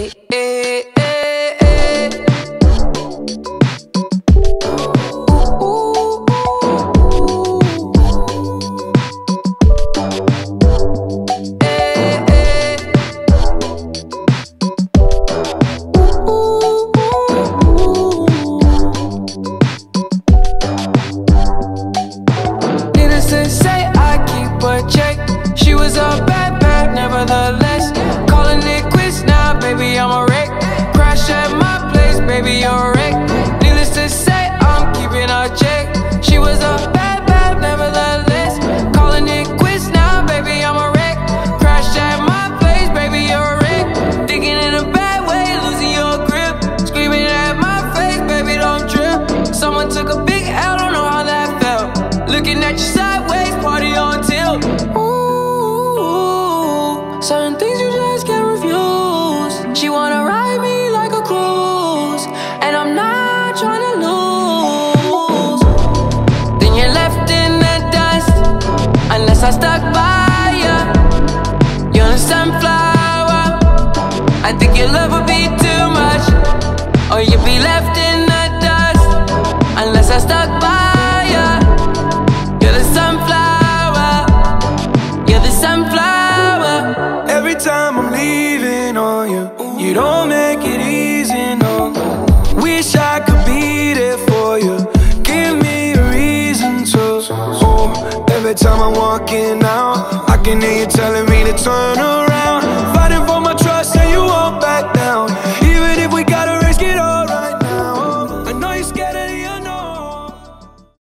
Certain things you just can't refuse. She wanna ride me like a cruise, and I'm not trying to lose. Then you're left in the dust, unless I stuck by ya. You're a sunflower. I think your love would be too much, or you'd be left in the dust, unless I stuck by ya. You're the sunflower. You're the sunflower. Every time I'm leaving on you, you don't make it easy, no. Wish I could be there for you. Give me a reason to. Oh, every time I'm walking out, I can hear you telling me to turn around.